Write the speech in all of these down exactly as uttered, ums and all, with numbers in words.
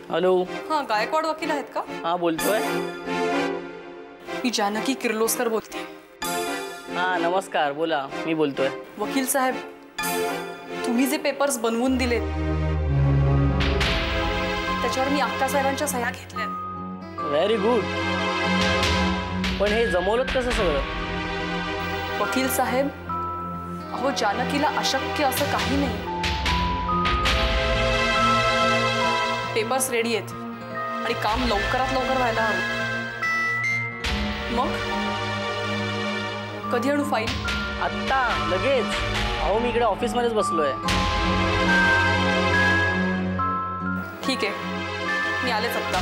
Hello. हाँ, गायकवाड वकील आहेत का? हाँ बोलतोय. मी जानकी किर्लोस्कर बोलते. हाँ नमस्कार, बोला. मी बोलतोय. वकील साहेब, तुम्ही जे पेपर्स बनवून दिलेत त्याच्यावर मी अक्का साहेबांच्या सह्या घेतल्या. Very good. पण हे जमवलं कसं सगळं? वकील साहेब, अहो जानकीला अशक्य असं काही नाही. पेपर्स रेडी आहेत आणि काम लवकरात लवकर व्हायला हवं. मग कधी आणू फाईल? आत्ता लगेच. अहो मी इकडे ऑफिसमध्येच बसलोय. ठीक आहे, मी आलेच आत्ता.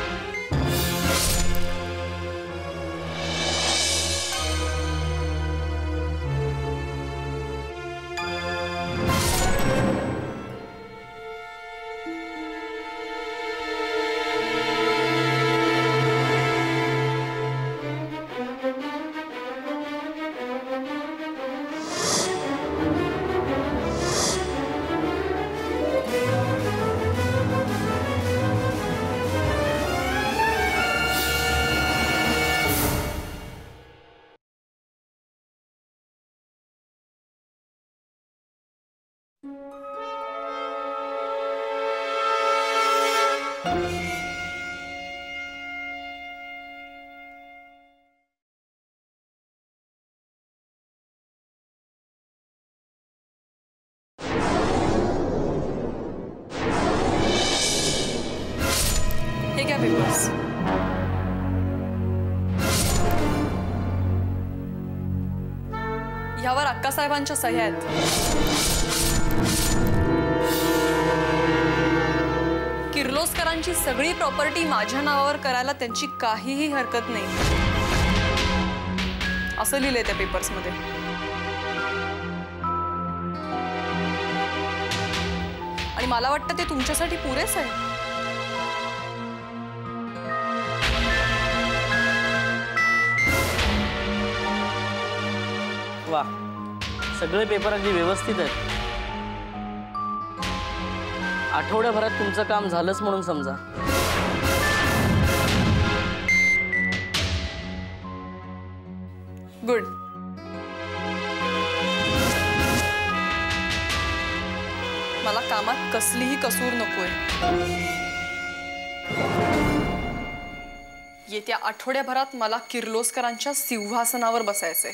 हे क्या पेपर्स? यावर अक्का साहेबांच्या सह्या आहेत. किर्लोस्करांची सगळी प्रॉपर्टी माझ्या नावावर करायला त्यांची काहीही हरकत नाही असं लिहिलंय त्या पेपर्स मध्ये. आणि मला वाटतं ते तुमच्यासाठी पुरेस आहे. वा, सगळे पेपर अगदी व्यवस्थित आहेत. आठवड्याभरात तुमचं काम झालंच म्हणून समजा. गुड. मला कामात कसलीही कसूर नकोय. येत्या आठवड्याभरात मला किर्लोस्करांच्या सिंहासनावर बसायचंय.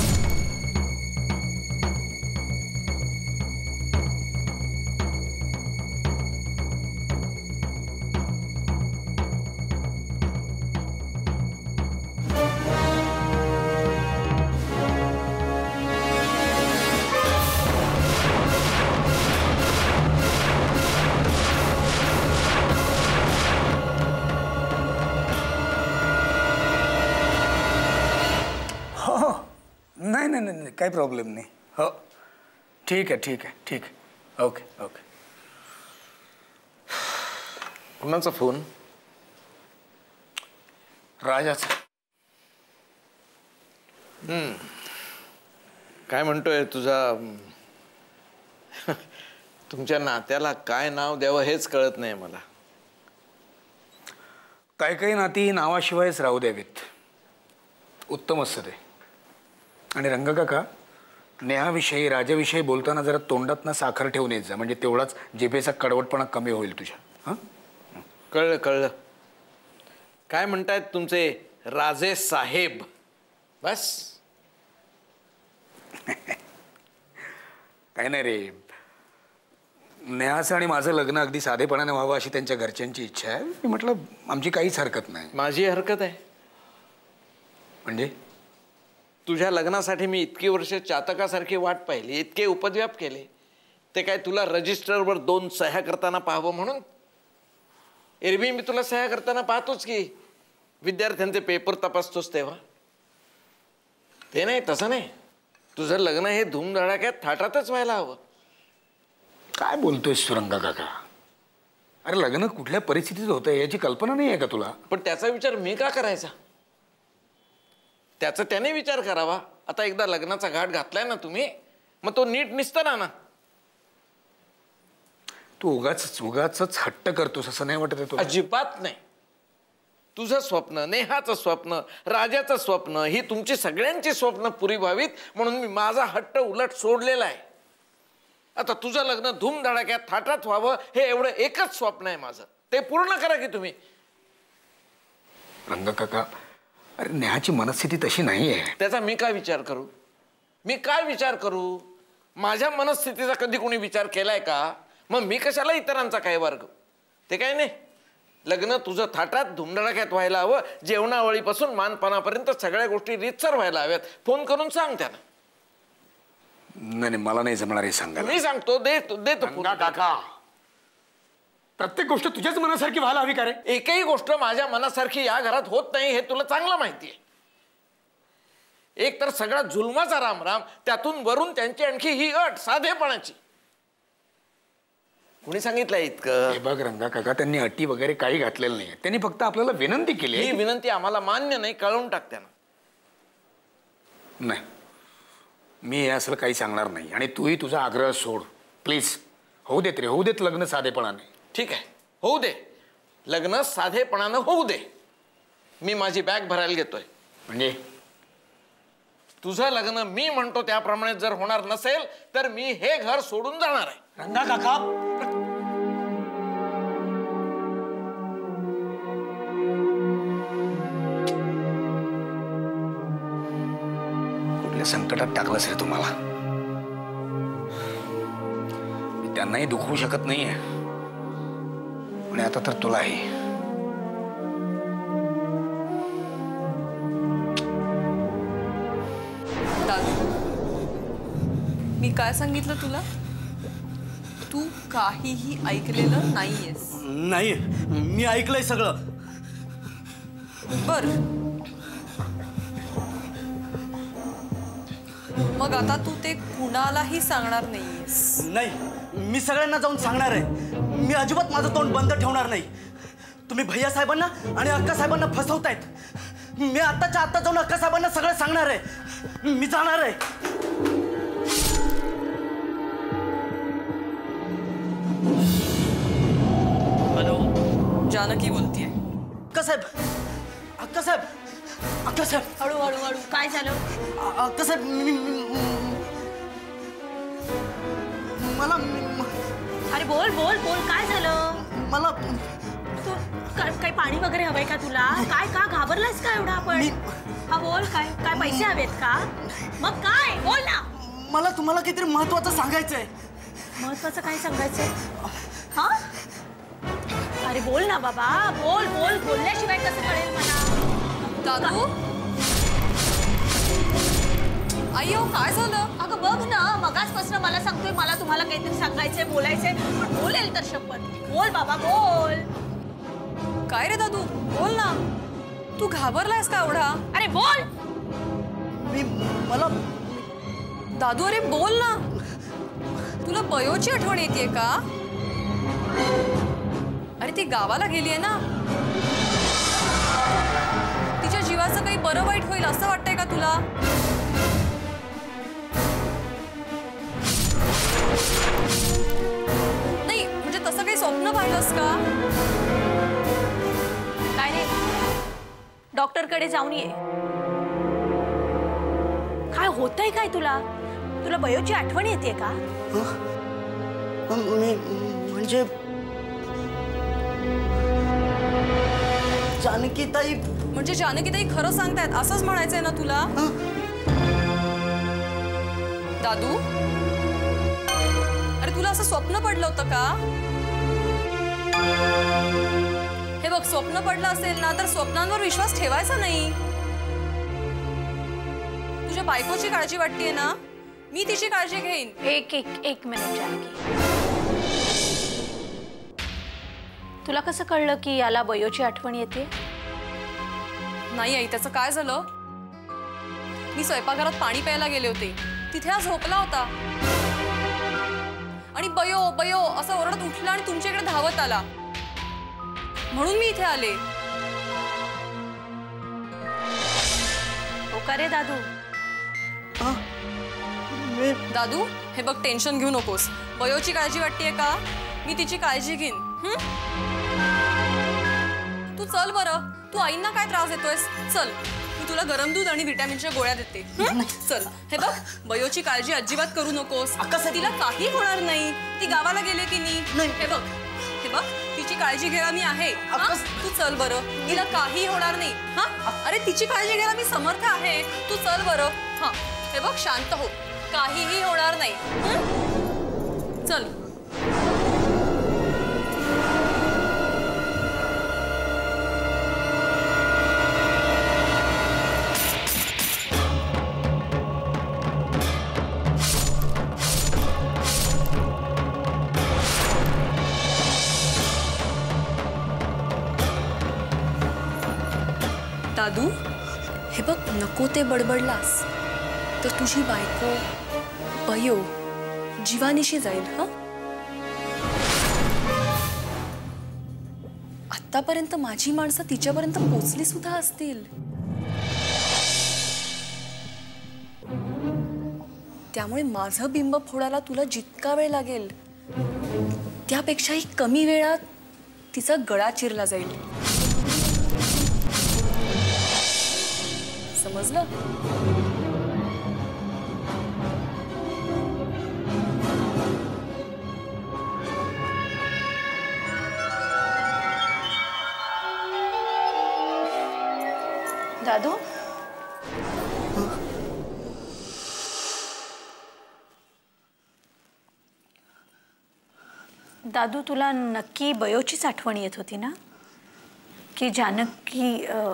नाही नाही नाही, काही प्रॉब्लेम नाही. हो ठीक आहे ठीक आहे ठीक आहे. Okay okay. कुणाचा फोन? राजाचा. हम्म. काय म्हणतोय तुझा? तुमच्या नात्याला काय नाव द्यावं हेच कळत नाही मला. काही काही नाती नावाशिवायच राहू द्यावीत. उत्तम असतं ते. आणि रंगकाका, नेहाविषयी राजाविषयी बोलताना जरा तोंडात साखर ठेवून येत जा, म्हणजे तेवढाच जिभेचा कडवटपणा कमी होईल तुझ्या. हां, कळलं कळलं. काय म्हणतायत तुमचे राजे साहेब? बस. काय नाही रे, नेहाचं आणि माझं लग्न अगदी साधेपणाने व्हावं अशी त्यांच्या घरच्यांची इच्छा आहे. मी म्हटलं आमची काहीच हरकत नाही. माझी हरकत आहे. म्हणजे तुझ्या लग्नासाठी मी इतकी वर्ष चातकासारखी वाट पाहिली, इतके उपद्व्याप केले, ते काय तुला रजिस्टरवर दोन सह्या करताना पाहावं म्हणून? एरवी मी तुला सह्या करताना पाहतोच की, विद्यार्थ्यांचे पेपर तपासतोस तेव्हा. ते नाही, तसं नाही. तुझं लग्न हे धूमधडाक्यात थाटातच व्हायला हवं. काय बोलतोयस तू रंगकाका? अरे लग्न कुठल्या परिस्थितीत होतं याची कल्पना नाही आहे का तुला? पण त्याचा विचार मी का करायचा? त्याचा त्याने विचार करावा. आता एकदा लग्नाचा घाट घातलाय ना तुम्ही, मग तो नीट निस्तर ना. तू उगाच उगाच हट्ट करतोस असं नाही वाटत आहे तुला? अजिबात नाही. तुझं स्वप्न, नेहाचं स्वप्न, राजाचं स्वप्न, ही तुमची सगळ्यांची स्वप्न पुरी व्हावीत म्हणून मी माझा हट्ट उलट सोडलेला आहे. आता तुझं लग्न धूमधडाक्यात थाटात व्हावं हे एवढं एकच स्वप्न आहे माझं. ते पूर्ण करा की तुम्ही. रंगा काका, अरे नेहाची मनस्थिती तशी नाही आहे. त्याचा मी काय विचार करू? मी काय विचार करू? माझ्या मनस्थितीचा कधी कोणी विचार केलाय का? मग मी कशाला इतरांचा काय वर्ग? ते काय नाही. लग्न तुझं थाटात धुमधडाक्यात व्हायला हवं. जेवणावळीपासून मानपानापर्यंत सगळ्या गोष्टी रीतसर व्हायला हव्यात. फोन करून सांग त्यांना. नाही नाही, मला नाही जमणार हे सांगायला. मी सांगतो, देतो देतो. काका, प्रत्येक गोष्ट तुझ्याच मनासारखी व्हायला हवी का रे? एकही गोष्ट माझ्या मनासारखी या घरात होत नाही हे तुला चांगलं माहिती आहे. एक तर सगळा जुलमाचा राम राम, त्यातून वरून त्यांची आणखी ही अट साधेपणाची. कोणी सांगितलं इतकं? हे बघ रंगा काका, त्यांनी अटी वगैरे काही घातलेलं नाही. त्यांनी फक्त आपल्याला विनंती केली. ही विनंती आम्हाला मान्य नाही, कळवून टाक त्यांना. नाही, मी हे असं काही सांगणार नाही. आणि तूही तुझा आग्रह सोड प्लीज. होऊ देत रे, होऊ देत लग्न साधेपणाने. ठीक आहे, होऊ दे. लग्न साधेपणानं होऊ दे. मी माझी बॅग भरायला घेतोय. म्हणजे तुझं लग्न मी म्हणतो त्याप्रमाणे जर होणार नसेल तर मी हे घर सोडून जाणार आहे. रंगा काका, कुठल्या संकटात टाकलंस रे तुम्हाला? मी त्यांनाही दुखवू शकत नाहीये आणि आता तर तुलाही. मी काय सांगितलं तुला? तू काहीही ऐकलेलं नाहीयेस. नाही, मी ऐकलंय सगळं. बर, मग आता तू ते कुणालाही सांगणार नाहीयेस? नाही, मी सगळ्यांना जाऊन सांगणार आहे. मी अजिबात माझं तोंड बंद ठेवणार नाही. तुम्ही भैया साहेबांना आणि अक्का साहेबांना फसवतायत. मी आत्ताच्या आत्ता जाऊन अक्का साहेबांना सगळं सांगणार आहे. मी जाणार आहे. हॅलो, जानकी बोलतीये. अक्का साहेब, अक्का साहेब, अक्का साहेब. हळू हळू हळू. काय झालं? अ- अक्का साहेब, मी- मी- मला अरे बोल बोल बोल. काय झालं? मला तू काय काही पाणी वगैरे हवंय का तुला? काय का घाबरलास का एवढा आपण? हा बोल. काय काय पैसे हवेत का? मग काय बोल ना. मला तुम्हाला काहीतरी महत्वाचं सांगायचंय. महत्वाचं काय सांगायचंय? हा, अरे बोल ना बाबा, बोल बोल. बोलल्याशिवाय कसं कळेल मला? दादू, अय्यो काय झालं? अगं बघ ना, मगाचपासून मला सांगतोय मला तुम्हाला काहीतरी सांगायचंय, बोलायचंय. पण बोलेल तर शपथ. बोल बाबा बोल. काय रे दादू, बोल ना. तू घाबरलायस का एवढा? अरे बोल. मी मला दादू, अरे बोल ना. तुला बयोची आठवण येते का? अरे ती गावाला गेलीये ना. तिच्या जीवाचं काही बरं वाईट होईल असं वाटतंय का तुला? नाही म्हणजे तसं काही स्वप्न पाहिलंस का? काय रे, डॉक्टरकडे जाऊन ये. काय होतंय काय तुला? तुला बयोची आठवण येते का? मी म्हणजे जानकीताई. म्हणजे जानकीताई खरं सांगतायत असंच म्हणायचंय ना तुला? दादू, अरे तुला असं स्वप्न पडलं होतं का? हे बघ, स्वप्न पडलं असेल ना तर स्वप्नांवर विश्वास ठेवायचा नाही. तुझ्या बायकोची काळजी वाटतेय ना, मी तिची काळजी घेईन. एक एक एक मिनिट जानकी. तुला कसं कळलं की याला बयोची आठवण येते? नाही आई, त्याचं काय झालं? मी स्वयंपाकघरात पाणी प्यायला गेले होते. तिथे हा झोपला होता आणि बयो बयो असं ओरडत उठला आणि तुमच्याकडे धावत आला. म्हणून मी इथे आले. हो का रे दादू? दादू, हे बघ, टेन्शन घेऊ नकोस. बयोची काळजी वाटतेय का? मी तिची काळजी घेईन. हं? तू चल बरं. तू आईंना काय त्रास देतोयस? चल, मी तुला गरम दूध आणि विटॅमिनच्या गोळ्या देते. हं? चल. हे बघ, बयोची काळजी अजिबात करू नकोस. तिला काही होणार नाही. ती गावाला गेले की नाही. हे बघ, हे बघ, तिची काळजी घ्यायला मी आहे. तू चल बरं. तिला काही होणार नाही. हा, अरे तिची काळजी घ्यायला मी समर्थ आहे. तू चल बरं. हा, हे बघ, शांत हो. काहीही होणार नाही. हं? चल. दादू, हे बघ, नको ते बडबडलास तर तुझी बायको बयो जीवानीशी जाईल. हा, आतापर्यंत माझी माणसं तिच्यापर्यंत पोचली सुद्धा असतील. त्यामुळे माझं बिंब फोडायला तुला जितका वेळ लागेल त्यापेक्षाही कमी वेळात तिचा गळा चिरला जाईल. समजलं? दादू, दादू तुला नक्की बयोचीच आठवण येत होती ना? की जानकी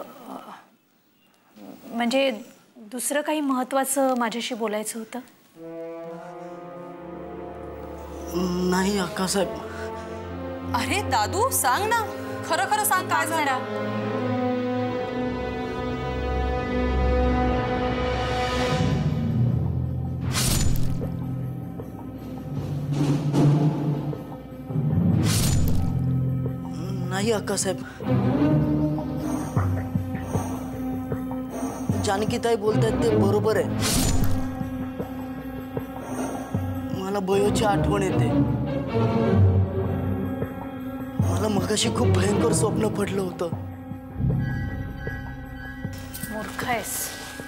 म्हणजे दुसरं काही महत्वाचं माझ्याशी बोलायचं होतं? नाही अक्कासाहेब. अरे दादू, सांग ना, खरं खरं सांग काय झालं. नाही अक्कासाहेब, जानकीताई बोलतायत ते बरोबर आहे. मला बयोची आठवण येते. मला मगाशी खूप भयंकर स्वप्न पडलं होतं. मूर्ख आहेस.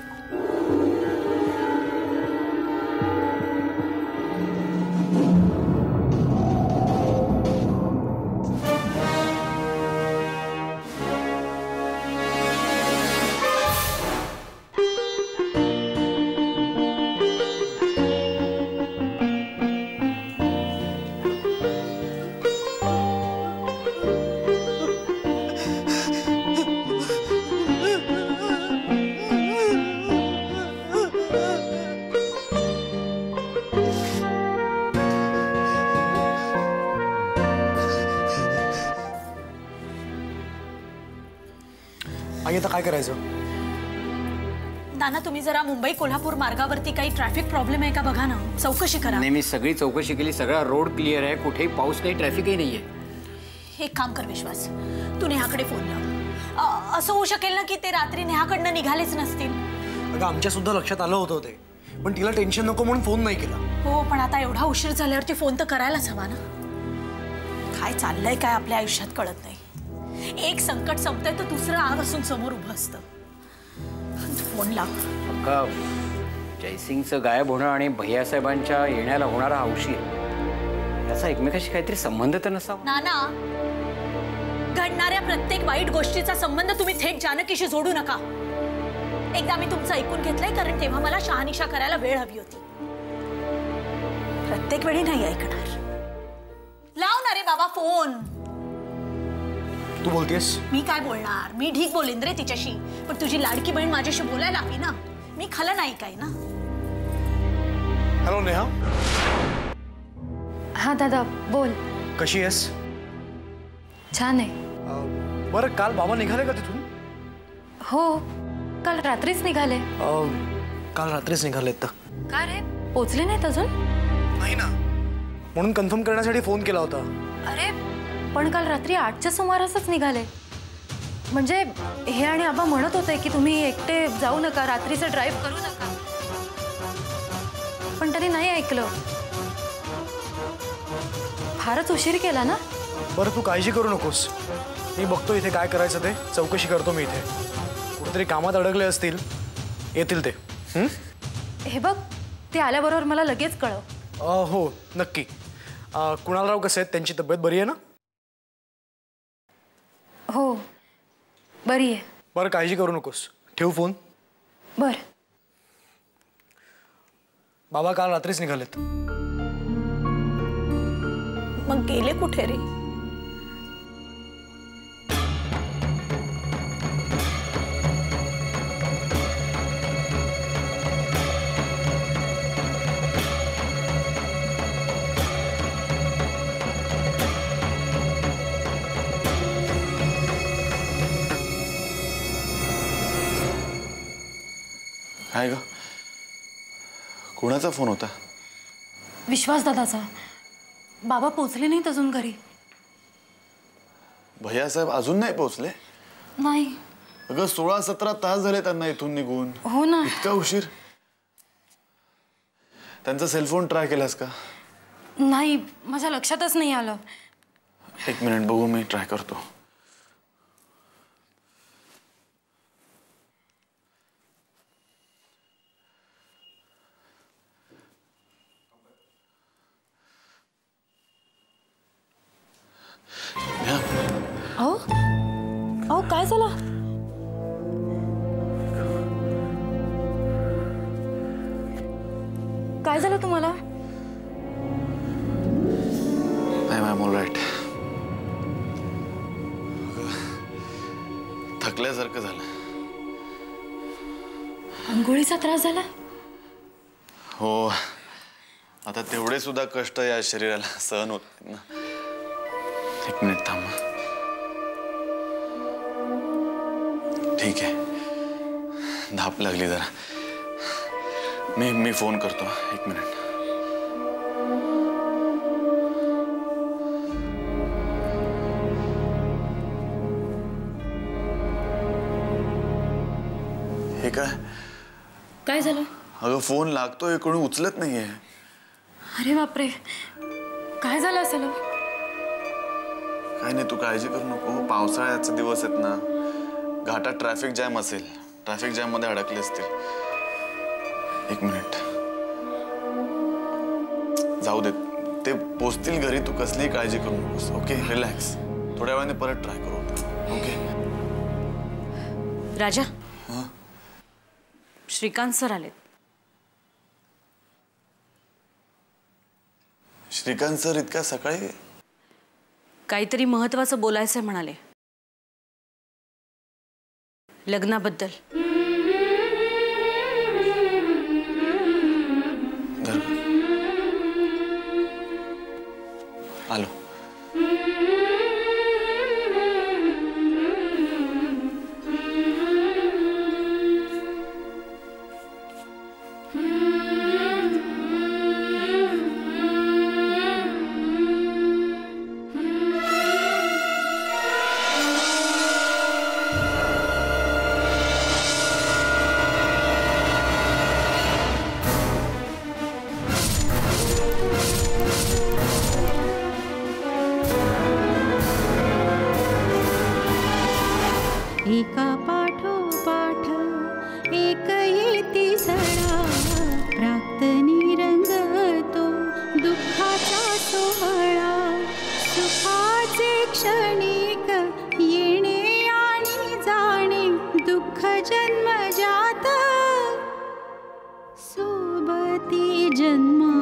आई आता काय करायचं? नाना, तुम्ही जरा मुंबई कोल्हापूर मार्गावरती काही ट्रॅफिक प्रॉब्लेम आहे का बघा ना, चौकशी करा. नाही, मी सगळी चौकशी केली. सगळा रोड क्लिअर आहे. कुठेही पाऊस नाही, ट्रॅफिकही नाहीये. एक काम कर विश्वास, तू नेहाकडे फोन लाव. असं होऊ शकेल ना की ते रात्री नेहाकडनं निघालेच नसतील. अगं आमच्या सुद्धा लक्षात आलं होतं ते, पण तिला टेन्शन नको म्हणून फोन नाही केला. हो, पण आता एवढा उशीर झाल्यावरती फोन तर करायलाच हवा ना. काय चाललंय काय आपल्या आयुष्यात कळत नाही. एक संकट संपतंय तर दुसरं आग असून समोर उभं असतं. फोन लाव. का जयसिंगचं गायब होणं आणि भैयासाहेबांच्या येण्याला होणारा हौशी याचा एकमेकाशी काहीतरी संबंध तर नसावा? नाना, घडणाऱ्या प्रत्येक वाईट गोष्टीचा संबंध तुम्ही थेट जानकीशी जोडू नका. एकदा मी तुमचं ऐकून घेतलंय, कारण तेव्हा मला शहानिशा करायला वेळ हवी होती. प्रत्येक वेळी नाही ऐकणार. लाव ना रे बाबा फोन. तू बोलतेस? मी काय बोलणार? मी ठीक बोलेन रे तिच्याशी, पण तुझी लाडकी बहीण माझ्याशी बोलायला हवी ना. मी खलनायिका आहे ना. हॅलो नेहा. हा दादा, बोल. कशी आहेस? छान आहे. बरं, काल बाबा निघाले का तिथून? हो, काल रात्रीच निघाले. काल रात्रीच निघालेत तर? का रे, पोचले नाहीत अजून? नाही ना, म्हणून कन्फर्म करण्यासाठी फोन केला होता. अरे पण काल रात्री आठच्या सुमारासच निघाले. म्हणजे हे आणि आबा म्हणत होते की तुम्ही एकटे जाऊ नका, रात्रीचं ड्राईव्ह करू नका, पण त्यांनी नाही ऐकलं. फारच उशीर केला ना. बरं तू काळजी करू नकोस, मी बघतो इथे काय करायचं ते, चौकशी करतो मी इथे. कुठेतरी कामात अडकले असतील, येतील ते. हे बघ, ते आल्याबरोबर मला लगेच कळव. हो नक्की. कुणालराव कसे आहेत, त्यांची तब्येत बरी आहे ना? हो बरी आहे. बरं काळजी करू नकोस, ठेवू फोन. बर. बाबा काल रात्रीच निघालेत. मग गेले कुठे रे? काय ग, कोणाचा फोन होता? विश्वास दादाचा. बाबा पोचले नाहीत अजून घरी. भैयासाहेब अजून नाही पोहोचले? नाही. अगं सोळा सतरा तास झाले त्यांना इथून निघून. हो ना. इतका उशीर? त्यांचा सेलफोन ट्राय केलास का? नाही, माझ्या लक्षातच नाही आलं. एक मिनिट बघू, मी ट्राय करतो. अहो अहो काय झालं? काय झालं तुम्हाला? I am all right. थकल्यासारखं झालं. अंघोळीचा त्रास झाला? हो, आता तेवढे सुद्धा कष्ट या शरीराला सहन होत नाहीत ना. एक मिनिट थांब. ठीक आहे, धाप लागली जरा. मी मी फोन करतो. एक मिनिट. हे काय? काय झालं? अगं फोन लागतोय, कोणी उचलत नाहीये. अरे बापरे, काय झालं असेल? काय नाही, तू काळजी करू नको. पावसाळ्याचे दिवस आहेत ना, घाटात ट्रॅफिक जॅम असेल. ट्रॅफिक जॅम मध्ये अडकले असतील. एक मिनिट, जाऊ दे, ते पोचतील घरी. तू कसलीही काळजी करू नकोस. Okay, relax. थोड्या वेळाने परत ट्राय करू. ओके राजा. श्रीकांत सर आलेत. श्रीकांत सर इतक्या सकाळी? काहीतरी महत्वाचं बोलायचं म्हणाले, लग्नाबद्दल. आलो. एका पाठोपाठ एक येती सडा, प्राप्तनी रंगतो दुःखाचा सोहळा. सुखाचे क्षणिक येणे आणि जाणे, दुःख जन्मजात सोबती जन्म